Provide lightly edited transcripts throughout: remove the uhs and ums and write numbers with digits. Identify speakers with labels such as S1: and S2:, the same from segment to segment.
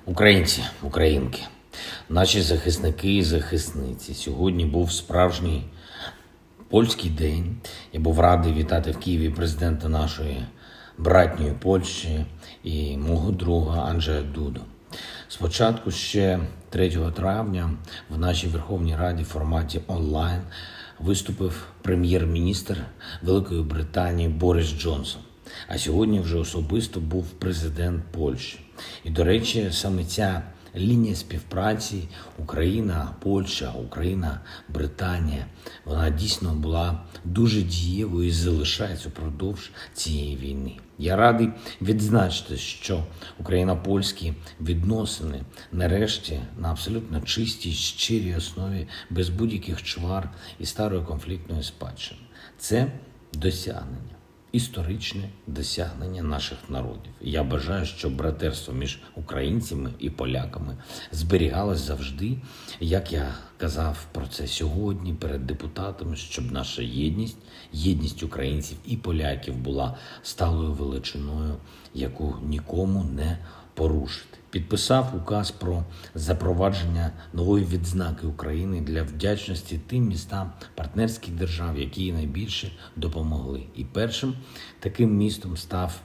S1: Українці, українки, наші захисники і захисниці. Сьогодні був справжній польський день. Я був радий вітати в Києві президента нашої братньої Польщі і мого друга Анджея Дуду. Спочатку ще 3 травня в нашій Верховній Раді в форматі онлайн виступив прем'єр-міністр Великої Британії Борис Джонсон. А сьогодні вже особисто був президент Польщі. І, до речі, саме ця лінія співпраці Україна-Польща, Україна-Британія, вона дійсно була дуже дієвою і залишається впродовж цієї війни. Я радий відзначити, що україно-польські відносини нарешті на абсолютно чистій, щирій основі, без будь-яких чвар і старої конфліктної спадщини. Це досягнення. Історичне досягнення наших народів. Я бажаю, щоб братерство між українцями і поляками зберігалось завжди, як я казав про це сьогодні перед депутатами, щоб наша єдність українців і поляків була сталою величиною, яку нікому не порушити. Підписав указ про запровадження нової відзнаки України для вдячності тим містам партнерських держав, які їй найбільше допомогли. І першим таким містом став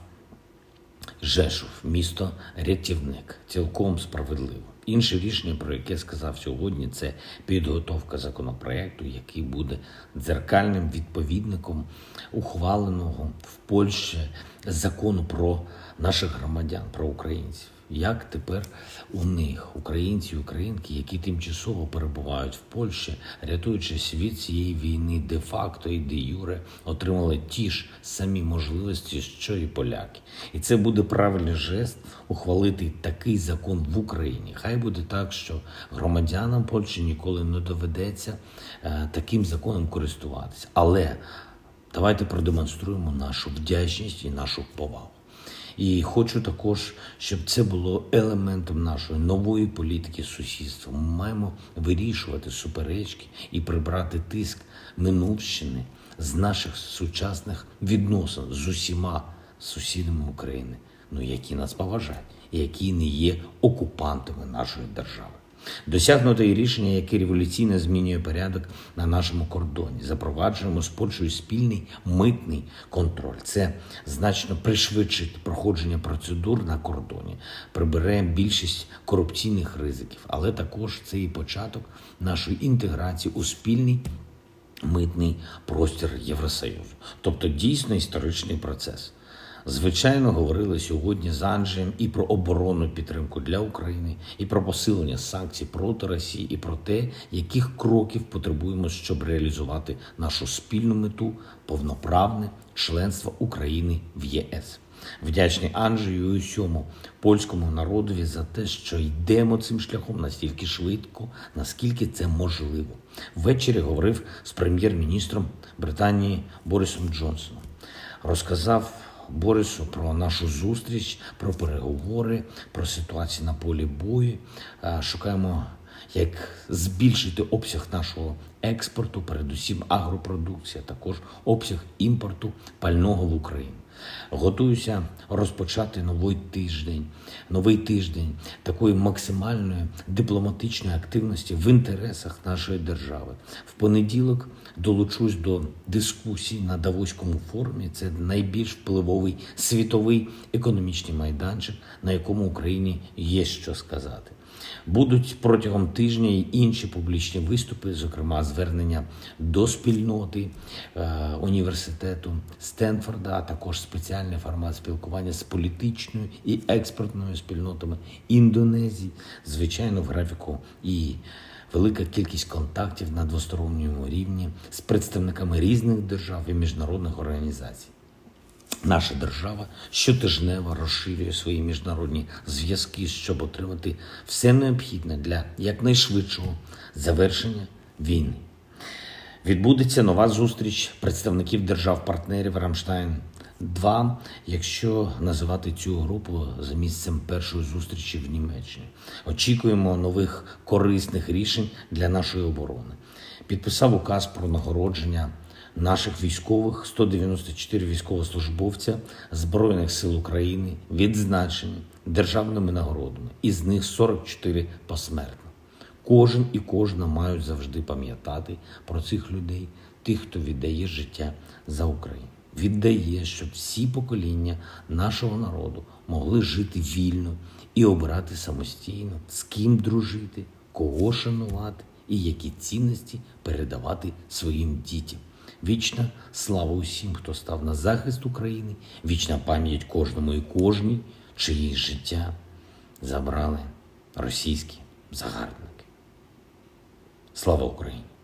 S1: Жешув, місто-рятівник. Цілком справедливо. Інше рішення, про яке сказав сьогодні, це підготовка законопроекту, який буде дзеркальним відповідником ухваленого в Польщі закону про наших громадян, про українців. Як тепер у них, українці і українки, які тимчасово перебувають в Польщі, рятуючись від цієї війни де-факто і де-юре, отримали ті ж самі можливості, що і поляки. І це буде правильний жест ухвалити такий закон в Україні. Хай буде так, що громадянам Польщі ніколи не доведеться таким законом користуватися. Але давайте продемонструємо нашу вдячність і нашу повагу. І хочу також, щоб це було елементом нашої нової політики сусідства. Ми маємо вирішувати суперечки і прибрати тиск минувщини з наших сучасних відносин з усіма сусідами України, які нас поважають і які не є окупантами нашої держави. Досягнуто і рішення, яке революційно змінює порядок на нашому кордоні. Запроваджуємо з Польщею спільний митний контроль. Це значно пришвидшить проходження процедур на кордоні, прибере більшість корупційних ризиків, але також це і початок нашої інтеграції у спільний митний простір Євросоюзу. Тобто дійсно історичний процес. Звичайно, говорили сьогодні з Анджеєм і про оборонну підтримку для України, і про посилення санкцій проти Росії, і про те, яких кроків потребуємо, щоб реалізувати нашу спільну мету – повноправне членство України в ЄС. Вдячний Анджею і усьому польському народові за те, що йдемо цим шляхом настільки швидко, наскільки це можливо. Ввечері говорив з прем'єр-міністром Британії Борисом Джонсоном. Розказав Борису про нашу зустріч, про переговори, про ситуацію на полі бою. Шукаємо, як збільшити обсяг нашого експорту, передусім агропродукція, також обсяг імпорту пального в Україну. Готуюся розпочати новий тиждень такої максимальної дипломатичної активності в інтересах нашої держави. В понеділок долучусь до дискусій на Давоському форумі. Це найбільш впливовий світовий економічний майданчик, на якому Україні є що сказати. Будуть протягом тижня і інші публічні виступи, зокрема звернення до спільноти університету Стенфорда, а також спеціальний формат спілкування з політичною і експертною спільнотами Індонезії, звичайно, в графіку і велика кількість контактів на двосторонньому рівні з представниками різних держав і міжнародних організацій. Наша держава щотижнево розширює свої міжнародні зв'язки, щоб отримати все необхідне для якнайшвидшого завершення війни. Відбудеться нова зустріч представників держав-партнерів Рамштайн-2, якщо називати цю групу за місцем першої зустрічі в Німеччині. Очікуємо нових корисних рішень для нашої оборони. Підписав указ про нагородження наших військових, 194 військовослужбовця Збройних сил України відзначені державними нагородами, із них 44 посмертно. Кожен і кожна мають завжди пам'ятати про цих людей, тих, хто віддає життя за Україну. Віддає, щоб всі покоління нашого народу могли жити вільно і обирати самостійно, з ким дружити, кого шанувати і які цінності передавати своїм дітям. Вічна слава усім, хто став на захист України, вічна пам'ять кожному і кожній, чиї життя забрали російські загарбники. Слава Україні!